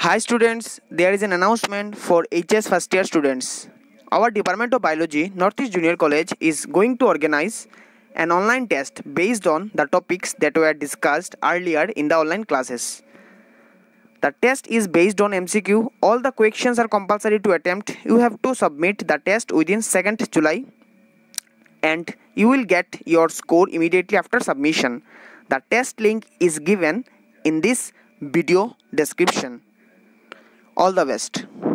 Hi students, there is an announcement for HS first year students. Our Department of Biology, Northeast Junior College is going to organize an online test based on the topics that were discussed earlier in the online classes. The test is based on MCQ. All the questions are compulsory to attempt. You have to submit the test within 2nd July and you will get your score immediately after submission. The test link is given in this video description. All the best.